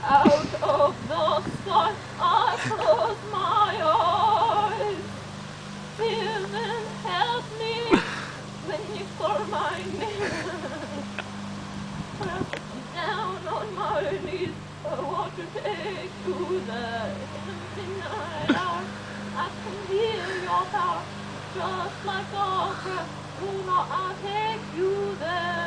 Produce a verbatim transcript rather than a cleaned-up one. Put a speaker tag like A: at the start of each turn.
A: Out of the sky, I close my eyes. Heaven help me when you call my name. Well, I'm down on my knees. I want to take you there. In the night hour, I can hear your power, just like a prayer. You know I'll take you there.